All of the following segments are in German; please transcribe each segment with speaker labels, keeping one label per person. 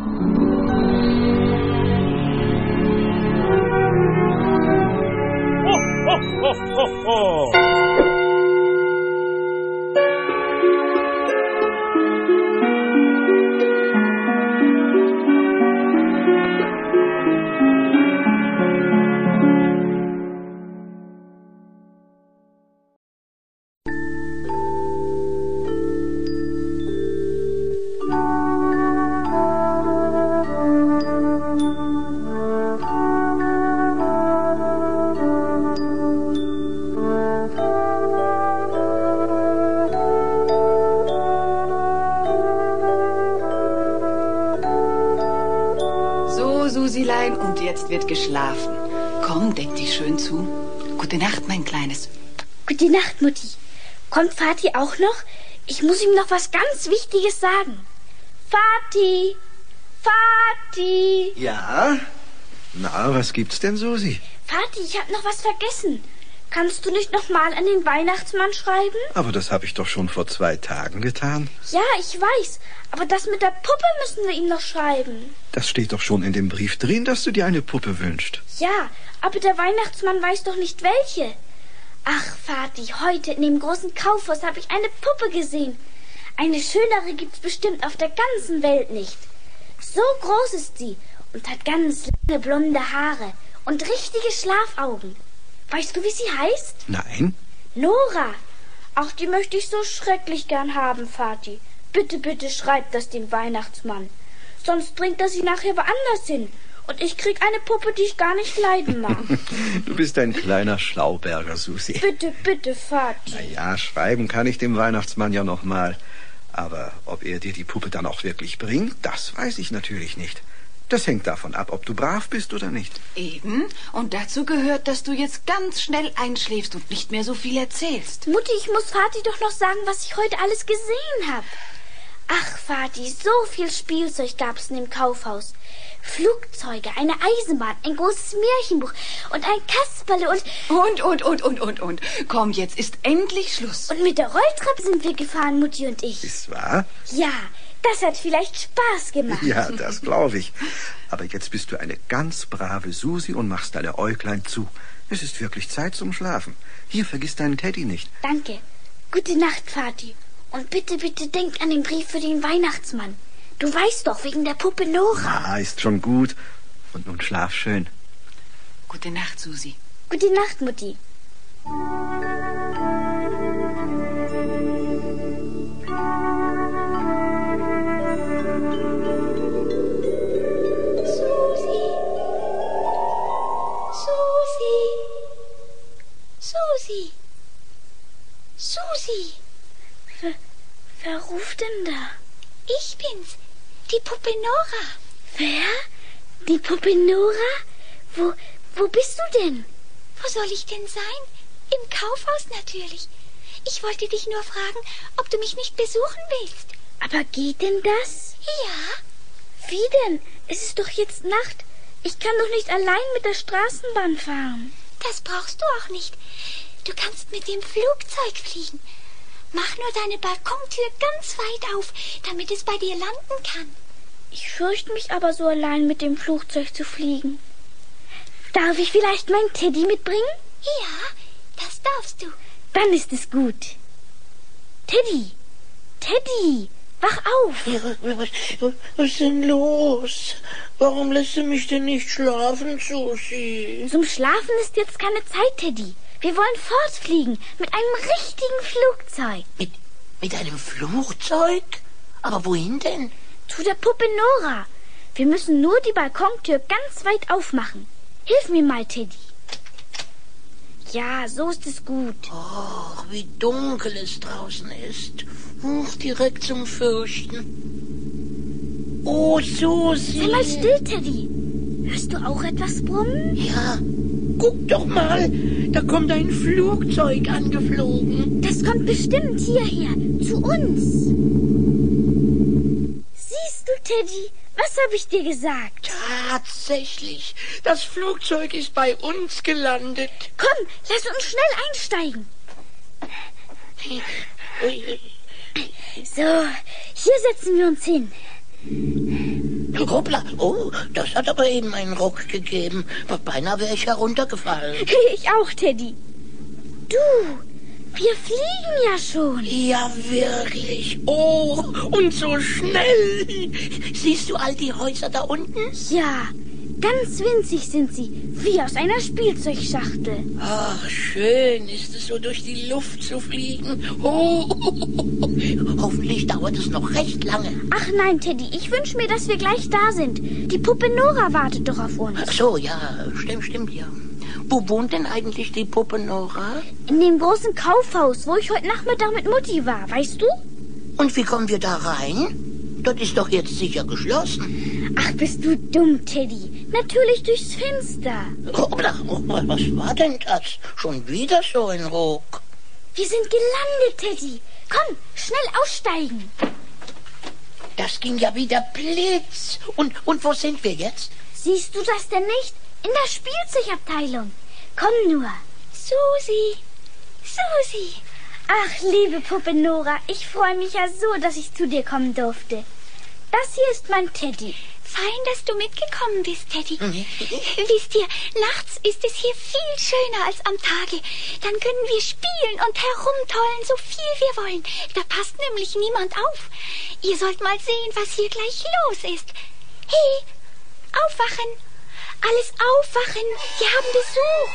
Speaker 1: Susilein, und jetzt wird geschlafen. Komm, deck dich schön zu. Gute Nacht, mein Kleines.
Speaker 2: Gute Nacht, Mutti. Kommt Vati auch noch? Ich muss ihm noch was ganz Wichtiges sagen. Vati! Vati!
Speaker 3: Ja? Na, was gibt's denn, Susi?
Speaker 2: Vati, ich hab noch was vergessen. Kannst du nicht noch mal an den Weihnachtsmann schreiben?
Speaker 3: Aber das habe ich doch schon vor 2 Tagen getan.
Speaker 2: Ja, ich weiß. Aber das mit der Puppe müssen wir ihm noch schreiben.
Speaker 3: Das steht doch schon in dem Brief drin, dass du dir eine Puppe wünschst.
Speaker 2: Ja, aber der Weihnachtsmann weiß doch nicht welche. Ach, Vati, heute in dem großen Kaufhaus habe ich eine Puppe gesehen. Eine schönere gibt's bestimmt auf der ganzen Welt nicht. So groß ist sie und hat ganz lange blonde Haare und richtige Schlafaugen. Weißt du, wie sie heißt?
Speaker 3: Nein.
Speaker 2: Nora. Ach, die möchte ich so schrecklich gern haben, Vati. Bitte, bitte schreib das dem Weihnachtsmann. Sonst bringt er sie nachher woanders hin. Und ich krieg eine Puppe, die ich gar nicht leiden mag.
Speaker 3: Du bist ein kleiner Schlauberger, Susi.
Speaker 2: Bitte, bitte, Vati.
Speaker 3: Na ja, schreiben kann ich dem Weihnachtsmann ja noch mal. Aber ob er dir die Puppe dann auch wirklich bringt, das weiß ich natürlich nicht. Das hängt davon ab, ob du brav bist oder nicht.
Speaker 1: Eben. Und dazu gehört, dass du jetzt ganz schnell einschläfst und nicht mehr so viel erzählst.
Speaker 2: Mutti, ich muss Vati doch noch sagen, was ich heute alles gesehen habe. Ach, Vati, so viel Spielzeug gab's in dem Kaufhaus. Flugzeuge, eine Eisenbahn, ein großes Märchenbuch und ein Kasperle
Speaker 1: Und. Komm, jetzt ist endlich Schluss.
Speaker 2: Und mit der Rolltreppe sind wir gefahren, Mutti und ich.
Speaker 3: Ist wahr?
Speaker 2: Ja, das hat vielleicht Spaß gemacht.
Speaker 3: Ja, das glaube ich. Aber jetzt bist du eine ganz brave Susi und machst deine Äuglein zu. Es ist wirklich Zeit zum Schlafen. Hier, vergiss deinen Teddy nicht.
Speaker 2: Danke. Gute Nacht, Vati. Und bitte, bitte denk an den Brief für den Weihnachtsmann. Du weißt doch, wegen der Puppe Nora.
Speaker 3: Ah, ist schon gut. Und nun schlaf schön.
Speaker 1: Gute Nacht, Susi.
Speaker 2: Gute Nacht, Mutti. Susi. Susi. Susi. Susi. Wer ruft denn da?
Speaker 4: Ich bin's, die Puppe Nora.
Speaker 2: Wer? Die Puppe Nora? Wo bist du denn?
Speaker 4: Wo soll ich denn sein? Im Kaufhaus natürlich. Ich wollte dich nur fragen, ob du mich nicht besuchen willst.
Speaker 2: Aber geht denn das?
Speaker 4: Ja.
Speaker 2: Wie denn? Es ist doch jetzt Nacht. Ich kann doch nicht allein mit der Straßenbahn fahren.
Speaker 4: Das brauchst du auch nicht. Du kannst mit dem Flugzeug fliegen. Mach nur deine Balkontür ganz weit auf, damit es bei dir landen kann.
Speaker 2: Ich fürchte mich aber so allein mit dem Flugzeug zu fliegen. Darf ich vielleicht meinen Teddy mitbringen?
Speaker 4: Ja, das darfst du.
Speaker 2: Dann ist es gut. Teddy, Teddy, wach auf.
Speaker 5: Was ist denn los? Warum lässt du mich denn nicht schlafen, Susi?
Speaker 2: Zum Schlafen ist jetzt keine Zeit, Teddy. Wir wollen fortfliegen mit einem richtigen Flugzeug.
Speaker 5: Mit einem Flugzeug? Aber wohin denn?
Speaker 2: Zu der Puppe Nora. Wir müssen nur die Balkontür ganz weit aufmachen. Hilf mir mal, Teddy. Ja, so ist es gut.
Speaker 5: Ach, wie dunkel es draußen ist. Direkt zum Fürchten. Oh, Susi.
Speaker 2: Sei mal still, Teddy. Hörst du auch etwas brummen?
Speaker 5: Ja, guck doch mal. Da kommt ein Flugzeug angeflogen.
Speaker 2: Das kommt bestimmt hierher, zu uns. Siehst du, Teddy, was habe ich dir gesagt?
Speaker 5: Tatsächlich, das Flugzeug ist bei uns gelandet.
Speaker 2: Komm, lass uns schnell einsteigen. So, hier setzen wir uns hin.
Speaker 5: Hoppla, oh, das hat aber eben einen Ruck gegeben. Beinahe wäre ich heruntergefallen.
Speaker 2: Ich auch, Teddy. Du, wir fliegen ja schon.
Speaker 5: Ja, wirklich. Oh, und so schnell. Siehst du all die Häuser da unten?
Speaker 2: Ja, ganz winzig sind sie, wie aus einer Spielzeugschachtel.
Speaker 5: Ach, schön ist es so durch die Luft zu fliegen. Oh, hoffentlich dauert es noch recht lange.
Speaker 2: Ach nein, Teddy, ich wünsche mir, dass wir gleich da sind. Die Puppe Nora wartet doch auf uns.
Speaker 5: Ach so, ja, stimmt, ja. Wo wohnt denn eigentlich die Puppe Nora?
Speaker 2: In dem großen Kaufhaus, wo ich heute Nachmittag mit Mutti war, weißt du?
Speaker 5: Und wie kommen wir da rein? Das ist doch jetzt sicher geschlossen.
Speaker 2: Ach, bist du dumm, Teddy. Natürlich durchs Fenster.
Speaker 5: Hoppla, was war denn das? Schon wieder so ein Ruck.
Speaker 2: Wir sind gelandet, Teddy. Komm, schnell aussteigen.
Speaker 5: Das ging ja wieder Blitz. Und wo sind wir jetzt?
Speaker 2: Siehst du das denn nicht? In der Spielzeugabteilung. Komm nur.
Speaker 4: Susi.
Speaker 2: Ach, liebe Puppe Nora, ich freue mich ja so, dass ich zu dir kommen durfte. Das hier ist mein Teddy.
Speaker 4: Fein, dass du mitgekommen bist, Teddy. Wisst ihr, nachts ist es hier viel schöner als am Tage. Dann können wir spielen und herumtollen, so viel wir wollen. Da passt nämlich niemand auf. Ihr sollt mal sehen, was hier gleich los ist. Hey, aufwachen. Alles aufwachen. Wir haben Besuch.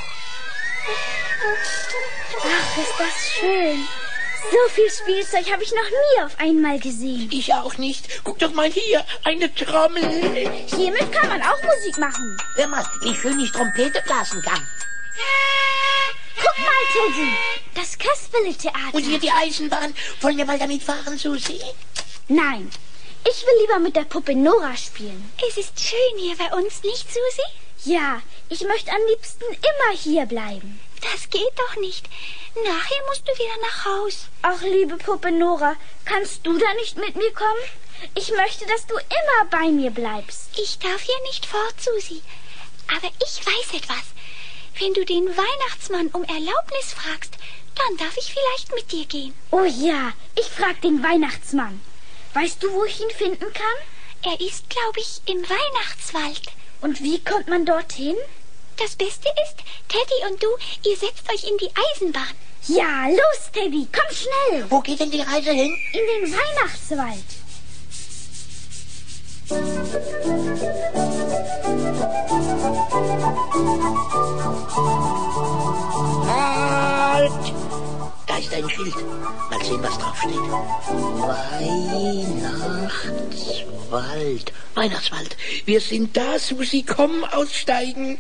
Speaker 2: Ach, ist das schön. So viel Spielzeug habe ich noch nie auf einmal gesehen.
Speaker 5: Ich auch nicht. Guck doch mal hier, eine Trommel.
Speaker 2: Hiermit kann man auch Musik machen.
Speaker 5: Hör mal, wie schön ich Trompete blasen kann.
Speaker 2: Guck mal, Teddy. Das Kasperle-Theater.
Speaker 5: Und hier die Eisenbahn. Wollen wir mal damit fahren, Susi?
Speaker 2: Nein, ich will lieber mit der Puppe Nora spielen.
Speaker 4: Es ist schön hier bei uns, nicht, Susi?
Speaker 2: Ja, ich möchte am liebsten immer hier bleiben.
Speaker 4: Das geht doch nicht. Nachher musst du wieder nach Haus.
Speaker 2: Ach, liebe Puppe Nora, kannst du da nicht mit mir kommen? Ich möchte, dass du immer bei mir bleibst.
Speaker 4: Ich darf hier nicht fort, Susi. Aber ich weiß etwas. Wenn du den Weihnachtsmann um Erlaubnis fragst, dann darf ich vielleicht mit dir gehen.
Speaker 2: Oh ja, ich frag den Weihnachtsmann. Weißt du, wo ich ihn finden kann?
Speaker 4: Er ist, glaube ich, im Weihnachtswald.
Speaker 2: Und wie kommt man dorthin?
Speaker 4: Das Beste ist, Teddy und du, ihr setzt euch in die Eisenbahn.
Speaker 2: Ja, los, Teddy, komm schnell.
Speaker 5: Wo geht denn die Reise hin?
Speaker 2: In den Weihnachtswald.
Speaker 5: Halt! Da ist ein Schild. Mal sehen, was drauf steht. Weihnachtswald. Weihnachtswald. Wir sind da, Susi. Komm, aussteigen.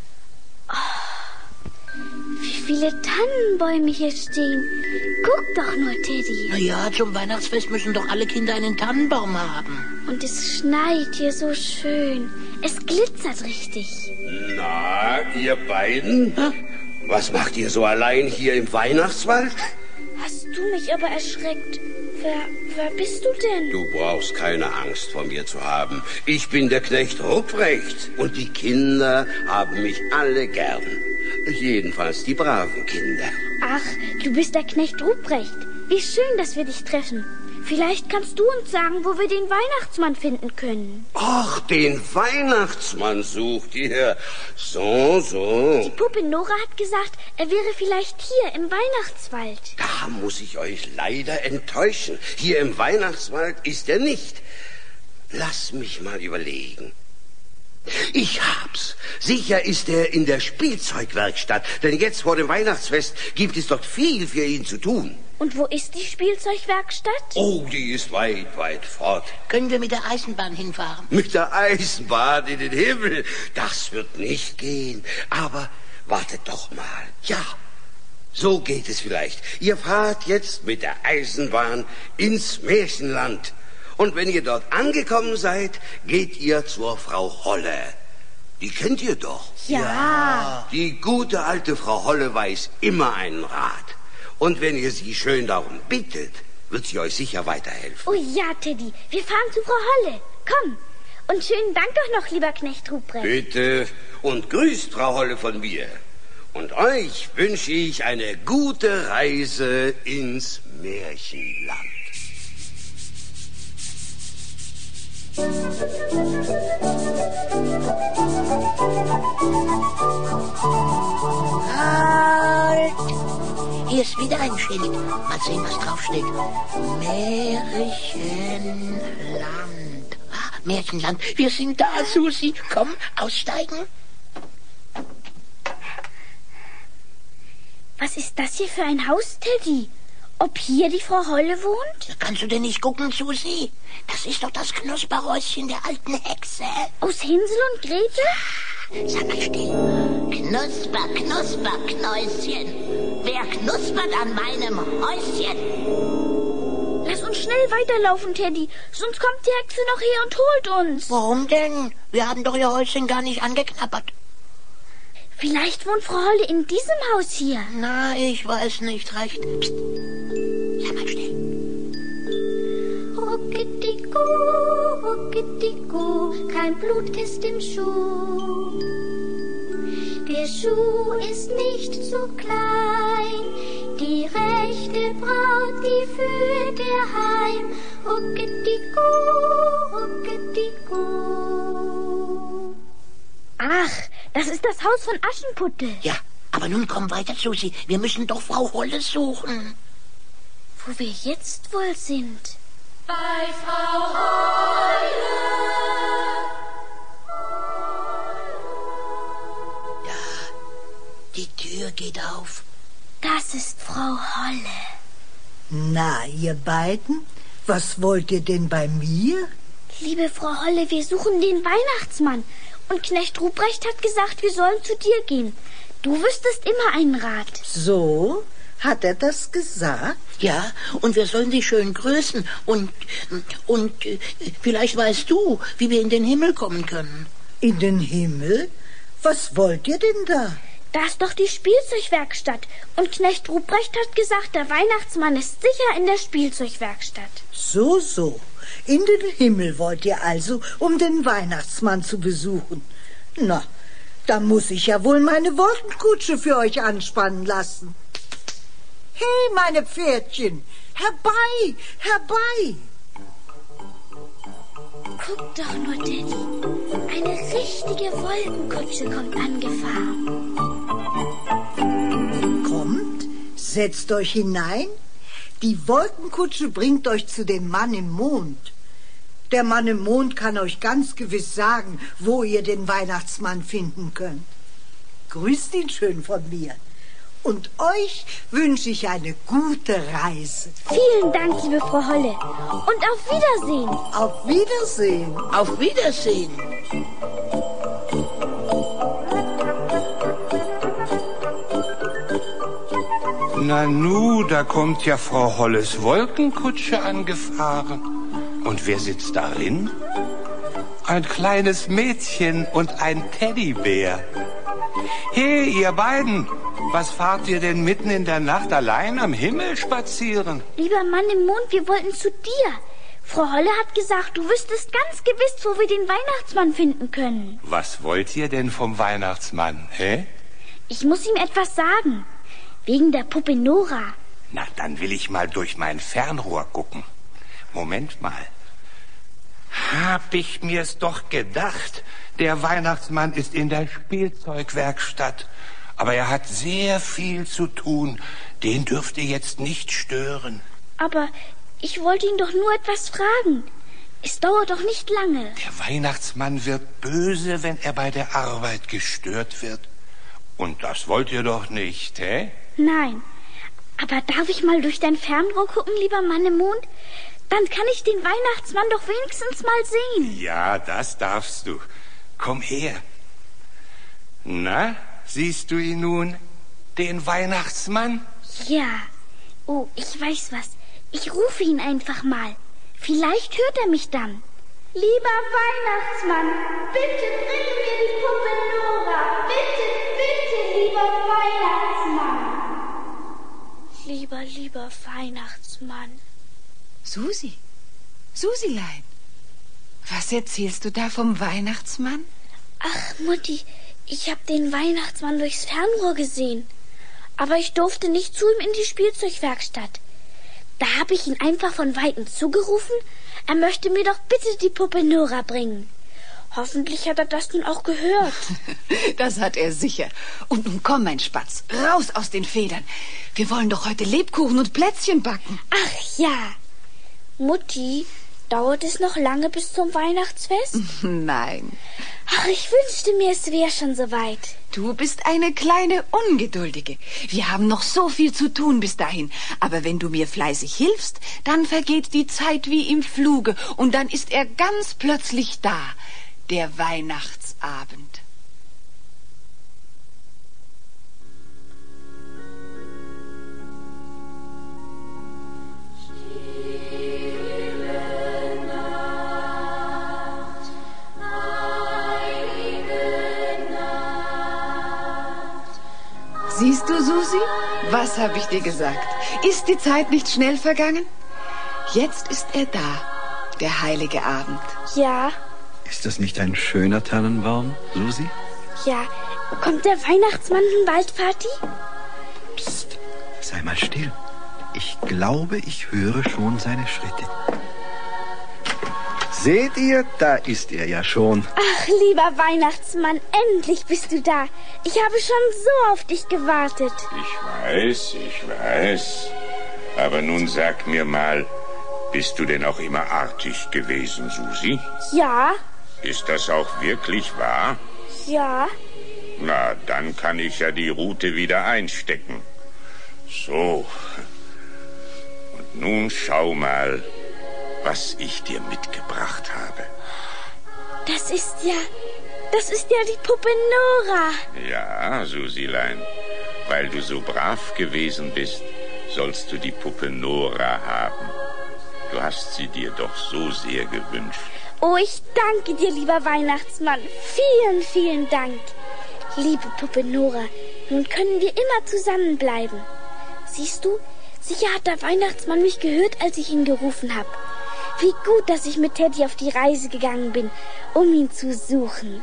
Speaker 2: Wie viele Tannenbäume hier stehen. Guck doch nur, Teddy.
Speaker 5: Na ja, zum Weihnachtsfest müssen doch alle Kinder einen Tannenbaum haben.
Speaker 2: Und es schneit hier so schön. Es glitzert richtig.
Speaker 6: Na, ihr beiden? Was macht ihr so allein hier im Weihnachtswald?
Speaker 2: Hast du mich aber erschreckt. Wer bist du denn?
Speaker 6: Du brauchst keine Angst vor mir zu haben. Ich bin der Knecht Ruprecht und die Kinder haben mich alle gern. Jedenfalls die braven Kinder.
Speaker 2: Ach, du bist der Knecht Ruprecht. Wie schön, dass wir dich treffen. Vielleicht kannst du uns sagen, wo wir den Weihnachtsmann finden können.
Speaker 6: Ach, den Weihnachtsmann sucht ihr. So.
Speaker 2: Die Puppe Nora hat gesagt, er wäre vielleicht hier im Weihnachtswald.
Speaker 6: Da muss ich euch leider enttäuschen. Hier im Weihnachtswald ist er nicht. Lass mich mal überlegen. Ich hab's. Sicher ist er in der Spielzeugwerkstatt. Denn jetzt vor dem Weihnachtsfest gibt es dort viel für ihn zu tun.
Speaker 2: Und wo ist die Spielzeugwerkstatt?
Speaker 6: Oh, die ist weit, weit fort.
Speaker 5: Können wir mit der Eisenbahn hinfahren?
Speaker 6: Mit der Eisenbahn in den Himmel. Das wird nicht gehen. Aber wartet doch mal. Ja, so geht es vielleicht. Ihr fahrt jetzt mit der Eisenbahn ins Märchenland. Und wenn ihr dort angekommen seid, geht ihr zur Frau Holle. Die kennt ihr doch.
Speaker 2: Ja.
Speaker 6: Die gute alte Frau Holle weiß immer einen Rat. Und wenn ihr sie schön darum bittet, wird sie euch sicher weiterhelfen.
Speaker 2: Oh ja, Teddy, wir fahren zu Frau Holle. Komm. Und schönen Dank doch noch, lieber Knecht Ruprecht. Bitte.
Speaker 6: Und grüßt Frau Holle von mir. Und euch wünsche ich eine gute Reise ins Märchenland.
Speaker 5: Halt! Hier ist wieder ein Schild. Mal sehen, was draufsteht. Märchenland. Ah, Märchenland. Wir sind da, Susi. Komm, aussteigen.
Speaker 2: Was ist das hier für ein Haus, Teddy? Ob hier die Frau Holle wohnt?
Speaker 5: Da kannst du denn nicht gucken, Susi? Das ist doch das Knusperhäuschen der alten Hexe.
Speaker 2: Aus Hänsel und Gretel?
Speaker 5: Sag mal still. Knusper, Knusper, Knäuschen. Wer knuspert an meinem Häuschen?
Speaker 2: Lass uns schnell weiterlaufen, Teddy. Sonst kommt die Hexe noch her und holt uns.
Speaker 5: Warum denn? Wir haben doch ihr Häuschen gar nicht angeknabbert.
Speaker 2: Vielleicht wohnt Frau Holle in diesem Haus hier.
Speaker 5: Na, ich weiß nicht recht. Psst. Sag mal still.
Speaker 2: Rucketiku, rucketiku, kein Blut ist im Schuh. Der Schuh ist nicht zu klein, die rechte Braut, die führt er heim. Rucketiku, rucketiku. Ach, das ist das Haus von Aschenputtel.
Speaker 5: Ja, aber nun komm weiter, Susi. Wir müssen doch Frau Holle suchen.
Speaker 2: Wo wir jetzt wohl sind?
Speaker 7: Bei Frau Holle.
Speaker 5: Da, die Tür geht auf.
Speaker 2: Das ist Frau Holle.
Speaker 8: Na, ihr beiden, was wollt ihr denn bei mir?
Speaker 2: Liebe Frau Holle, wir suchen den Weihnachtsmann. Und Knecht Ruprecht hat gesagt, wir sollen zu dir gehen. Du wüsstest immer einen Rat.
Speaker 8: So? Hat er das gesagt?
Speaker 5: Ja, und wir sollen sie schön grüßen. Und vielleicht weißt du, wie wir in den Himmel kommen können.
Speaker 8: In den Himmel? Was wollt ihr denn da?
Speaker 2: Da ist doch die Spielzeugwerkstatt. Und Knecht Ruprecht hat gesagt, der Weihnachtsmann ist sicher in der Spielzeugwerkstatt.
Speaker 8: So, so. In den Himmel wollt ihr also, um den Weihnachtsmann zu besuchen. Na, da muss ich ja wohl meine Wolkenkutsche für euch anspannen lassen. Hey, meine Pferdchen, herbei, herbei.
Speaker 2: Guck doch nur, Teddy. Eine richtige Wolkenkutsche kommt angefahren.
Speaker 8: Kommt, setzt euch hinein. Die Wolkenkutsche bringt euch zu dem Mann im Mond. Der Mann im Mond kann euch ganz gewiss sagen, wo ihr den Weihnachtsmann finden könnt. Grüßt ihn schön von mir. Und euch wünsche ich eine gute Reise.
Speaker 2: Vielen Dank, liebe Frau Holle. Und auf Wiedersehen.
Speaker 8: Auf Wiedersehen.
Speaker 5: Auf Wiedersehen.
Speaker 9: Nanu, da kommt ja Frau Holles Wolkenkutsche angefahren. Und wer sitzt darin? Ein kleines Mädchen und ein Teddybär. Hey, ihr beiden, was fahrt ihr denn mitten in der Nacht allein am Himmel spazieren?
Speaker 2: Lieber Mann im Mond, wir wollten zu dir. Frau Holle hat gesagt, du wüsstest ganz gewiss, wo wir den Weihnachtsmann finden können.
Speaker 9: Was wollt ihr denn vom Weihnachtsmann, hä?
Speaker 2: Ich muss ihm etwas sagen. Wegen der Puppe Nora.
Speaker 9: Na, dann will ich mal durch mein Fernrohr gucken. Moment mal. Hab ich mir's doch gedacht. Der Weihnachtsmann ist in der Spielzeugwerkstatt. Aber er hat sehr viel zu tun. Den dürft ihr jetzt nicht stören.
Speaker 2: Aber ich wollte ihn doch nur etwas fragen. Es dauert doch nicht lange.
Speaker 9: Der Weihnachtsmann wird böse, wenn er bei der Arbeit gestört wird. Und das wollt ihr doch nicht, hä?
Speaker 2: Nein. Aber darf ich mal durch dein Fernrohr gucken, lieber Mann im Mond? Dann kann ich den Weihnachtsmann doch wenigstens mal sehen.
Speaker 9: Ja, das darfst du. Komm her. Na, siehst du ihn nun, den Weihnachtsmann?
Speaker 2: Ja. Oh, ich weiß was. Ich rufe ihn einfach mal. Vielleicht hört er mich dann. Lieber Weihnachtsmann, bitte bring mir die Puppe Nora. Bitte, bitte, lieber Weihnachtsmann. Lieber Weihnachtsmann.
Speaker 1: Susi, Susilein, was erzählst du da vom Weihnachtsmann?
Speaker 2: Ach, Mutti, ich habe den Weihnachtsmann durchs Fernrohr gesehen. Aber ich durfte nicht zu ihm in die Spielzeugwerkstatt. Da habe ich ihn einfach von Weitem zugerufen, Er möchte mir doch bitte die Puppe Nora bringen. Hoffentlich hat er das nun auch gehört.
Speaker 1: Das hat er sicher. Und nun komm, mein Spatz, raus aus den Federn. Wir wollen doch heute Lebkuchen und Plätzchen backen.
Speaker 2: Ach ja. Mutti, dauert es noch lange bis zum Weihnachtsfest?
Speaker 1: Nein.
Speaker 2: Ach, ich wünschte mir, es wäre schon soweit.
Speaker 1: Du bist eine kleine Ungeduldige. Wir haben noch so viel zu tun bis dahin. Aber wenn du mir fleißig hilfst, dann vergeht die Zeit wie im Fluge. Und dann ist er ganz plötzlich da. Der Weihnachtsabend. Siehst du, Susi? Was habe ich dir gesagt? Ist die Zeit nicht schnell vergangen? Jetzt ist er da, der heilige Abend.
Speaker 2: Ja.
Speaker 3: Ist das nicht ein schöner Tannenbaum, Susi?
Speaker 2: Ja. Kommt der Weihnachtsmann nun bald, Vati?
Speaker 3: Psst, sei mal still. Ich glaube, ich höre schon seine Schritte. Seht ihr, da ist er ja schon.
Speaker 2: Ach, lieber Weihnachtsmann, endlich bist du da. Ich habe schon so auf dich gewartet.
Speaker 9: Ich weiß. Aber nun sag mir mal, bist du denn auch immer artig gewesen, Susi?
Speaker 2: Ja.
Speaker 9: Ist das auch wirklich wahr?
Speaker 2: Ja.
Speaker 9: Na, dann kann ich ja die Rute wieder einstecken. So. Und nun schau mal, was ich dir mitgebracht habe.
Speaker 2: Das ist ja die Puppe Nora.
Speaker 9: Ja, Susilein, weil du so brav gewesen bist, sollst du die Puppe Nora haben. Du hast sie dir doch so sehr gewünscht.
Speaker 2: Oh, ich danke dir, lieber Weihnachtsmann. Vielen, vielen Dank. Liebe Puppe Nora, nun können wir immer zusammenbleiben. Siehst du, sicher hat der Weihnachtsmann mich gehört, als ich ihn gerufen habe. Wie gut, dass ich mit Teddy auf die Reise gegangen bin, um ihn zu suchen.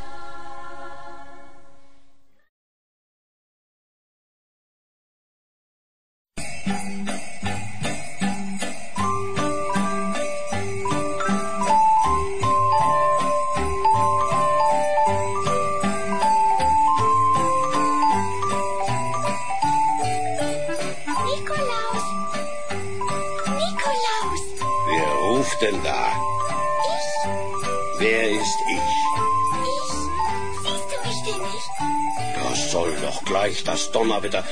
Speaker 6: Denn da?
Speaker 4: Ich?
Speaker 6: Wer ist ich?
Speaker 4: Ich? Siehst du mich denn nicht?
Speaker 6: Das soll doch gleich das Donnerwetter.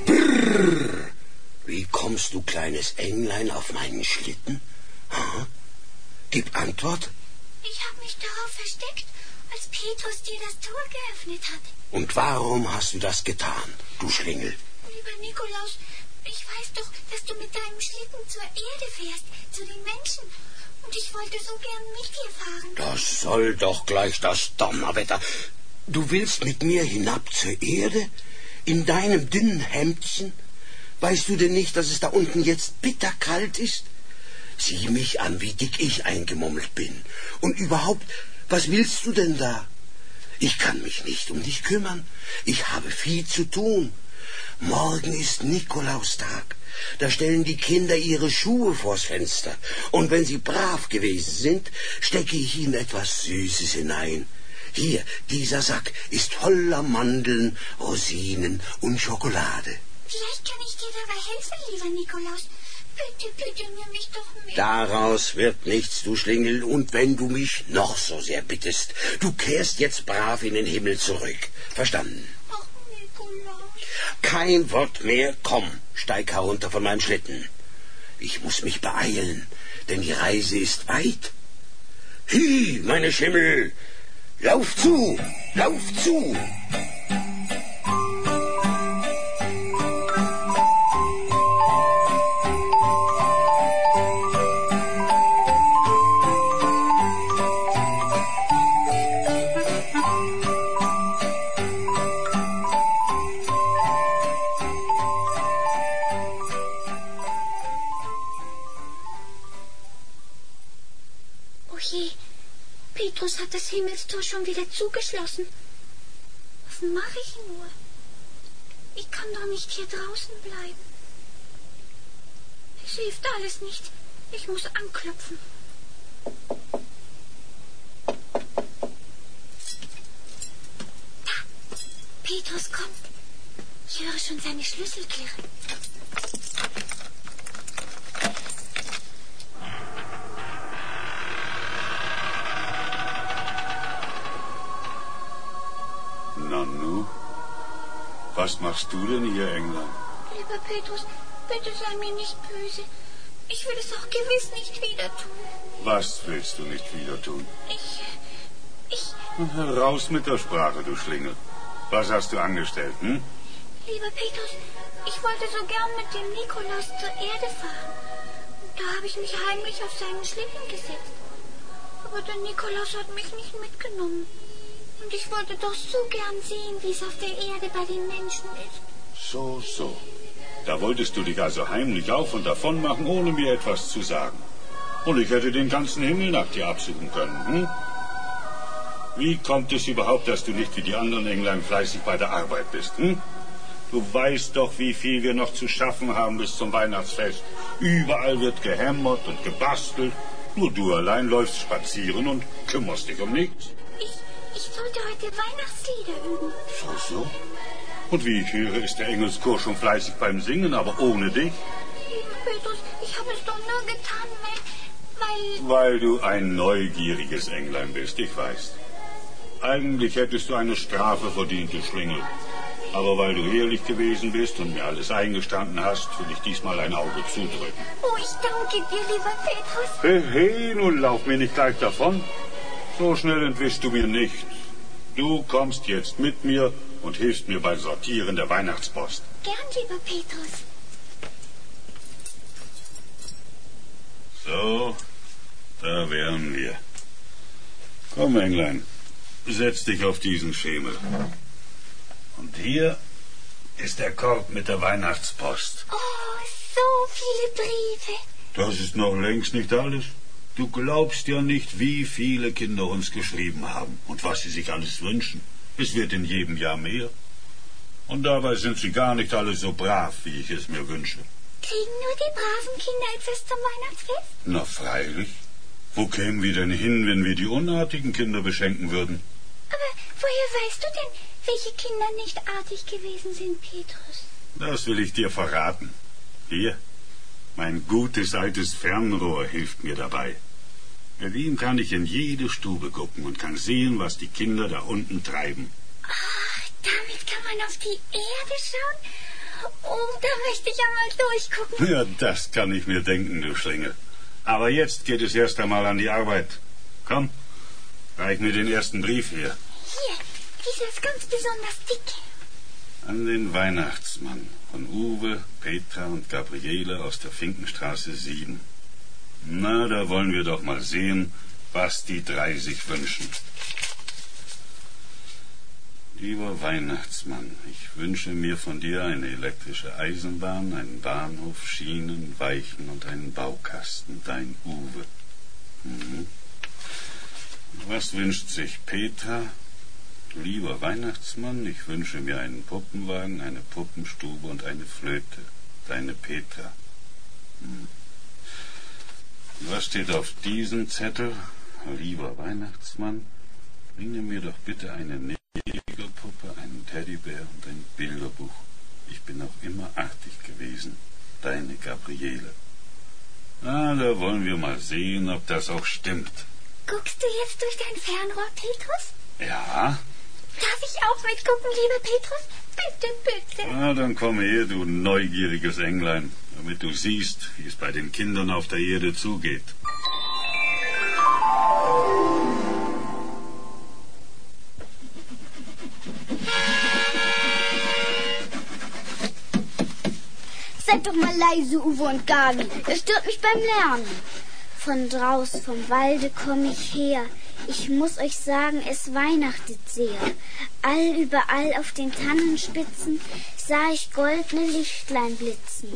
Speaker 6: Brrr. Wie kommst du, kleines Englein, auf meinen Schlitten? Hm? Gib Antwort.
Speaker 4: Ich habe mich darauf versteckt, als Petrus dir das Tor geöffnet hat.
Speaker 6: Und warum hast du das getan, du Schlingel?
Speaker 4: Lieber Nikolaus, ich weiß doch, dass du mit deinem Schlitten zur Erde fährst, zu den Menschen. Und ich wollte so gern mit dir fahren.
Speaker 6: Das soll doch gleich das Donnerwetter. Du willst mit mir hinab zur Erde? In deinem dünnen Hemdchen? Weißt du denn nicht, dass es da unten jetzt bitterkalt ist? Sieh mich an, wie dick ich eingemummelt bin. Und überhaupt, was willst du denn da? Ich kann mich nicht um dich kümmern. Ich habe viel zu tun. Morgen ist Nikolaustag. Da stellen die Kinder ihre Schuhe vors Fenster. Und wenn sie brav gewesen sind, stecke ich ihnen etwas Süßes hinein. Hier, dieser Sack ist voller Mandeln, Rosinen und Schokolade.
Speaker 4: Vielleicht kann ich dir dabei helfen, lieber Nikolaus. Bitte, bitte, nimm mich doch mit.
Speaker 6: Daraus wird nichts, du Schlingel. Und wenn du mich noch so sehr bittest, du kehrst jetzt brav in den Himmel zurück. Verstanden?
Speaker 4: Ach, Nikolaus.
Speaker 6: Kein Wort mehr. Komm, steig herunter von meinem Schlitten. Ich muss mich beeilen, denn die Reise ist weit. Hi, meine Schimmel! Lauf zu! Lauf zu!
Speaker 4: Petrus hat das Himmelstor schon wieder zugeschlossen. Was mache ich nur? Ich kann doch nicht hier draußen bleiben. Es hilft alles nicht. Ich muss anklopfen.
Speaker 2: schon seine Schlüssel klirren.
Speaker 10: Nanu, was machst du denn hier, Englein?
Speaker 4: Lieber Petrus, bitte sei mir nicht böse. Ich will es auch gewiss nicht wieder tun.
Speaker 10: Was willst du nicht wieder tun?
Speaker 4: Ich...
Speaker 10: Raus mit der Sprache, du Schlingel. Was hast du angestellt, hm?
Speaker 4: Lieber Petrus, ich wollte so gern mit dem Nikolaus zur Erde fahren. Da habe ich mich heimlich auf seinen Schlitten gesetzt. Aber der Nikolaus hat mich nicht mitgenommen. Und ich wollte doch so gern sehen, wie es auf der Erde bei den Menschen ist.
Speaker 10: So. Da wolltest du dich also heimlich auf und davon machen, ohne mir etwas zu sagen. Und ich hätte den ganzen Himmel nach dir absuchen können, hm? Wie kommt es überhaupt, dass du nicht wie die anderen Englein fleißig bei der Arbeit bist, hm? Du weißt doch, wie viel wir noch zu schaffen haben bis zum Weihnachtsfest. Überall wird gehämmert und gebastelt. Nur du allein läufst spazieren und kümmerst dich um nichts.
Speaker 4: Ich sollte heute Weihnachtslieder üben.
Speaker 10: So? Und wie ich höre, ist der Engelschor schon fleißig beim Singen, aber ohne dich?
Speaker 4: Lieber Petrus, ich habe es doch nur getan, weil...
Speaker 10: Weil du ein neugieriges Englein bist, ich weiß. Eigentlich hättest du eine Strafe verdient, du Schlingel. Aber weil du ehrlich gewesen bist und mir alles eingestanden hast, will ich diesmal ein Auge zudrücken.
Speaker 4: Oh, ich danke dir, lieber Petrus.
Speaker 10: Hey, nun lauf mir nicht gleich davon. So schnell entwischst du mir nicht. Du kommst jetzt mit mir und hilfst mir beim Sortieren der Weihnachtspost.
Speaker 4: Gern, lieber Petrus.
Speaker 10: So, da wären wir. Komm, Englein, setz dich auf diesen Schemel. Und hier ist der Korb mit der Weihnachtspost.
Speaker 4: Oh, so viele Briefe.
Speaker 10: Das ist noch längst nicht alles. Du glaubst ja nicht, wie viele Kinder uns geschrieben haben und was sie sich alles wünschen. Es wird in jedem Jahr mehr. Und dabei sind sie gar nicht alle so brav, wie ich es mir wünsche.
Speaker 4: Kriegen nur die braven Kinder etwas zum Weihnachtsfest?
Speaker 10: Na freilich. Wo kämen wir denn hin, wenn wir die unartigen Kinder beschenken würden?
Speaker 4: Aber woher weißt du denn, welche Kinder nicht artig gewesen sind, Petrus?
Speaker 10: Das will ich dir verraten. Hier, mein gutes altes Fernrohr hilft mir dabei. Mit ihm kann ich in jede Stube gucken und kann sehen, was die Kinder da unten treiben.
Speaker 4: Ach, damit kann man auf die Erde schauen? Oh, da möchte ich einmal durchgucken.
Speaker 10: Ja, das kann ich mir denken, du Schlingel. Aber jetzt geht es erst einmal an die Arbeit. Komm, reich mir den ersten Brief hier.
Speaker 4: Hier, dieser ist ganz besonders dick.
Speaker 10: An den Weihnachtsmann von Uwe, Petra und Gabriele aus der Finkenstraße 7. Na, da wollen wir doch mal sehen, was die drei sich wünschen. Lieber Weihnachtsmann, ich wünsche mir von dir eine elektrische Eisenbahn, einen Bahnhof, Schienen, Weichen und einen Baukasten, dein Uwe. Was wünscht sich Petra? Lieber Weihnachtsmann, ich wünsche mir einen Puppenwagen, eine Puppenstube und eine Flöte, deine Petra. Was steht auf diesem Zettel? Lieber Weihnachtsmann, bringe mir doch bitte eine Negerpuppe, einen Teddybär und ein Bilderbuch. Ich bin auch immer artig gewesen. Deine Gabriele. Na, da wollen wir mal sehen, ob das auch stimmt.
Speaker 4: Guckst du jetzt durch dein Fernrohr, Petrus?
Speaker 10: Ja.
Speaker 4: Darf ich auch mitgucken, lieber Petrus? Bitte, bitte.
Speaker 10: Na, dann komm her, du neugieriges Englein, damit du siehst, wie es bei den Kindern auf der Erde zugeht.
Speaker 2: Seid doch mal leise, Uwe und Gabi. Das stört mich beim Lernen. Von draus vom Walde komm ich her. Ich muss euch sagen, es weihnachtet sehr. Überall auf den Tannenspitzen sah ich goldene Lichtlein blitzen.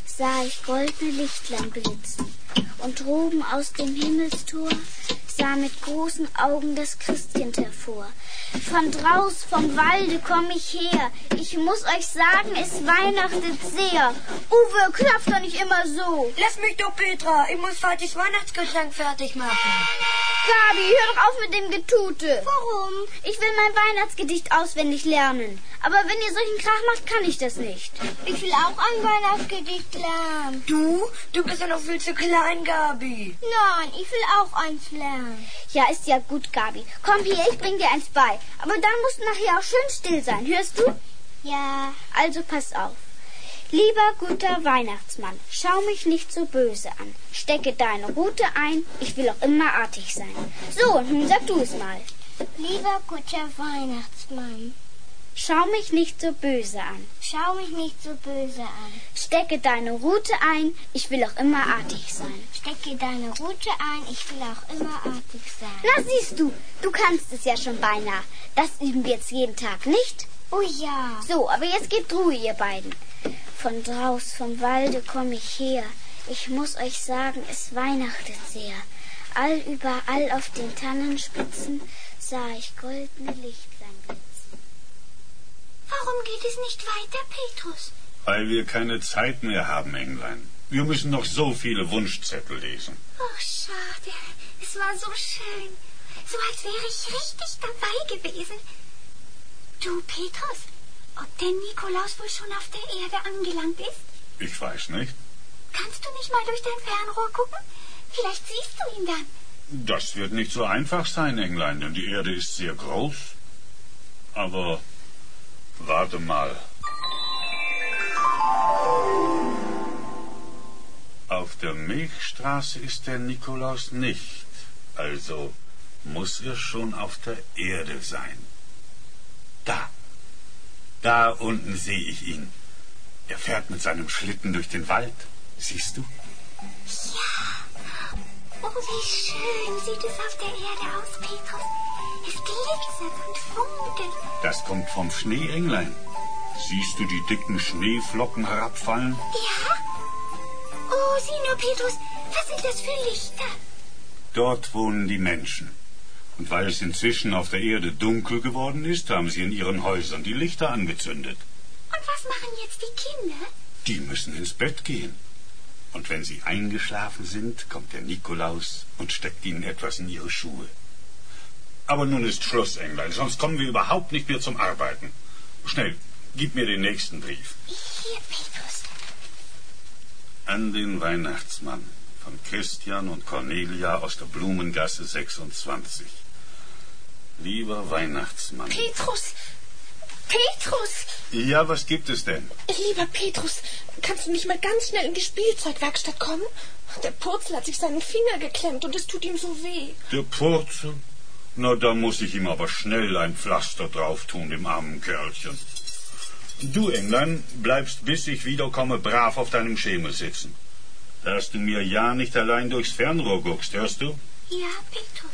Speaker 2: Und droben aus dem Himmelstor sah mit großen Augen das Christkind hervor. Von draus vom Walde komm ich her. Ich muss euch sagen, es weihnachtet sehr. Uwe, klopf doch nicht immer so.
Speaker 11: Lass mich doch, Petra. Ich muss Vatis Weihnachtsgeschenk fertig machen.
Speaker 2: Gabi, hör doch auf mit dem Getute. Warum? Ich will mein Weihnachtsgedicht auswendig lernen. Aber wenn ihr solchen Krach macht, kann ich das nicht.
Speaker 11: Ich will auch ein Weihnachtsgedicht lernen.
Speaker 12: Du bist ja noch viel zu klein, Gabi.
Speaker 11: Nein, ich will auch eins lernen.
Speaker 2: Ja, ist ja gut, Gabi. Komm hier, ich bring dir eins bei. Aber dann musst du nachher auch schön still sein. Hörst du?
Speaker 11: Ja.
Speaker 2: Also pass auf. Lieber guter Weihnachtsmann, schau mich nicht so böse an. Stecke deine Rute ein, ich will auch immer artig sein. So, nun sag du es mal.
Speaker 11: Lieber guter Weihnachtsmann,
Speaker 2: schau mich nicht so böse an.
Speaker 11: Schau mich nicht so böse an.
Speaker 2: Stecke deine Rute ein, ich will auch immer artig sein.
Speaker 11: Stecke deine Rute ein, ich will auch immer artig sein.
Speaker 2: Na siehst du, du kannst es ja schon beinahe. Das üben wir jetzt jeden Tag, nicht?
Speaker 11: Oh ja.
Speaker 2: So, aber jetzt gebt Ruhe, ihr beiden. Von draus vom Walde komm ich her. Ich muss euch sagen, es weihnachtet sehr. Überall auf den Tannenspitzen sah ich goldene Lichtlein blitzen.
Speaker 4: Warum geht es nicht weiter, Petrus?
Speaker 10: Weil wir keine Zeit mehr haben, Englein. Wir müssen noch so viele Wunschzettel lesen.
Speaker 4: Oh, schade. Es war so schön. So als wäre ich richtig dabei gewesen. Du, Petrus, ob der Nikolaus wohl schon auf der Erde angelangt ist?
Speaker 10: Ich weiß nicht.
Speaker 4: Kannst du nicht mal durch dein Fernrohr gucken? Vielleicht siehst du ihn dann.
Speaker 10: Das wird nicht so einfach sein, Englein, denn die Erde ist sehr groß. Aber warte mal. Auf der Milchstraße ist der Nikolaus nicht. Also muss er schon auf der Erde sein. Da unten sehe ich ihn. Er fährt mit seinem Schlitten durch den Wald. Siehst du?
Speaker 4: Ja. Oh, wie schön sieht es auf der Erde aus, Petrus. Es glitzert und funkelt.
Speaker 10: Das kommt vom Schnee, Englein. Siehst du die dicken Schneeflocken herabfallen?
Speaker 4: Ja. Oh, sieh nur, Petrus. Was sind das für Lichter?
Speaker 10: Dort wohnen die Menschen. Und weil es inzwischen auf der Erde dunkel geworden ist, haben sie in ihren Häusern die Lichter angezündet.
Speaker 4: Und was machen jetzt die Kinder?
Speaker 10: Die müssen ins Bett gehen. Und wenn sie eingeschlafen sind, kommt der Nikolaus und steckt ihnen etwas in ihre Schuhe. Aber nun ist Schluss, Englein, sonst kommen wir überhaupt nicht mehr zum Arbeiten. Schnell, gib mir den nächsten Brief.
Speaker 4: Hier, Petrus.
Speaker 10: An den Weihnachtsmann von Christian und Cornelia aus der Blumengasse 26. Lieber Weihnachtsmann.
Speaker 12: Petrus! Petrus!
Speaker 10: Ja, was gibt es denn?
Speaker 12: Lieber Petrus, kannst du nicht mal ganz schnell in die Spielzeugwerkstatt kommen? Der Purzel hat sich seinen Finger geklemmt und es tut ihm so weh.
Speaker 10: Der Purzel? Na, da muss ich ihm aber schnell ein Pflaster drauf tun, dem armen Kerlchen. Du, Englein, bleibst, bis ich wiederkomme, brav auf deinem Schemel sitzen. Dass du mir ja nicht allein durchs Fernrohr guckst, hörst du?
Speaker 4: Ja, Petrus.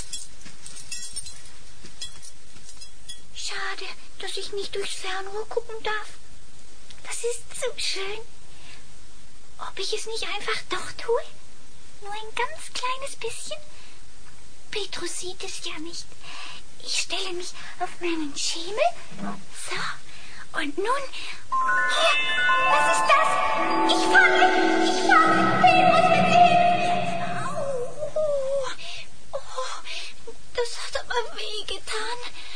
Speaker 4: Schade, dass ich nicht durchs Fernrohr gucken darf. Das ist so schön. Ob ich es nicht einfach doch tue? Nur ein ganz kleines bisschen? Petrus sieht es ja nicht. Ich stelle mich auf meinen Schemel. So. Und nun... Hier! Was ist das? Ich fange! Petrus, mit Hilfe! Au! Oh, das hat aber wehgetan.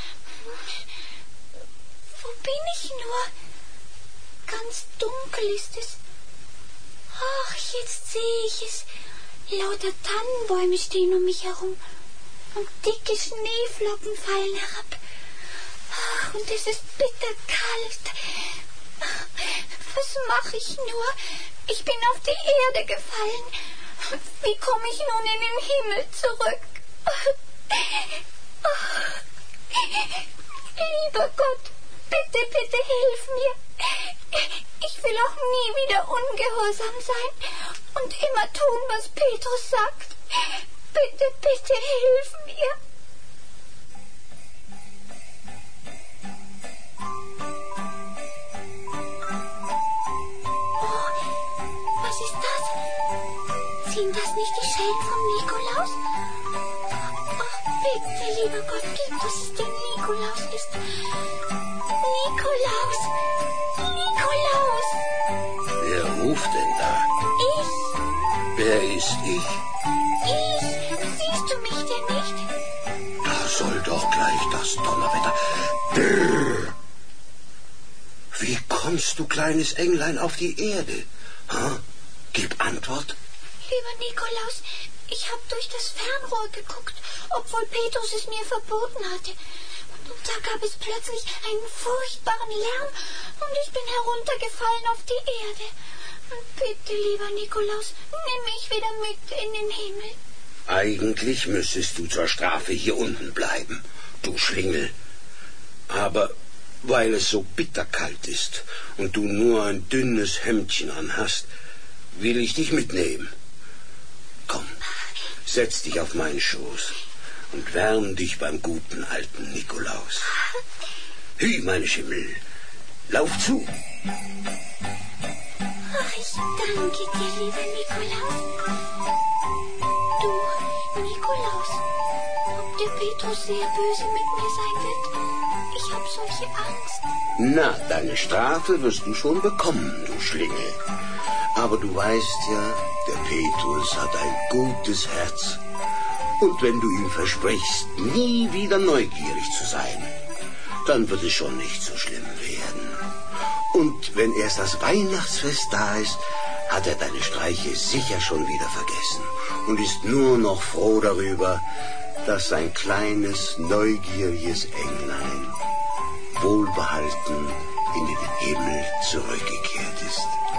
Speaker 4: Wo bin ich nur? Ganz dunkel ist es. Ach, jetzt sehe ich es. Lauter Tannenbäume stehen um mich herum. Und dicke Schneeflocken fallen herab. Ach, und es ist bitterkalt. Was mache ich nur? Ich bin auf die Erde gefallen. Wie komme ich nun in den Himmel zurück? Lieber Gott, bitte, bitte hilf mir. Ich will auch nie wieder ungehorsam sein und immer tun, was Petrus sagt. Bitte, bitte hilf mir. Oh, was ist das? Sind das nicht die Schellen vom Nikolaus? Oh, bitte, lieber Gott, gib, dass es der Nikolaus ist. Nikolaus! Nikolaus!
Speaker 6: Wer ruft denn da?
Speaker 4: Ich!
Speaker 6: Wer ist ich?
Speaker 4: Ich! Siehst du mich denn nicht?
Speaker 6: Da soll doch gleich das Donnerwetter. Brrr. kommst du, kleines Englein, auf die Erde? Ha? Gib Antwort.
Speaker 4: Lieber Nikolaus, ich habe durch das Fernrohr geguckt, obwohl Petrus es mir verboten hatte. Und da gab es plötzlich einen furchtbaren Lärm und ich bin heruntergefallen auf die Erde. Bitte, lieber Nikolaus, nimm mich wieder mit in den Himmel.
Speaker 6: Eigentlich müsstest du zur Strafe hier unten bleiben, du Schlingel. Aber weil es so bitterkalt ist und du nur ein dünnes Hemdchen anhast, will ich dich mitnehmen. Komm, setz dich auf meinen Schoß und wärm dich beim guten alten Nikolaus. Hü, meine Schimmel, lauf zu.
Speaker 4: Ach, ich danke dir, lieber Nikolaus. Du, Nikolaus, ob der Petrus sehr böse mit mir sein wird? Ich habe solche Angst.
Speaker 6: Na, deine Strafe wirst du schon bekommen, du Schlingel. Aber du weißt ja, der Petrus hat ein gutes Herz. Und wenn du ihm versprichst, nie wieder neugierig zu sein, dann wird es schon nicht so schlimm werden. Und wenn erst das Weihnachtsfest da ist, hat er deine Streiche sicher schon wieder vergessen und ist nur noch froh darüber, dass sein kleines, neugieriges Englein wohlbehalten in den Himmel zurückgekehrt ist.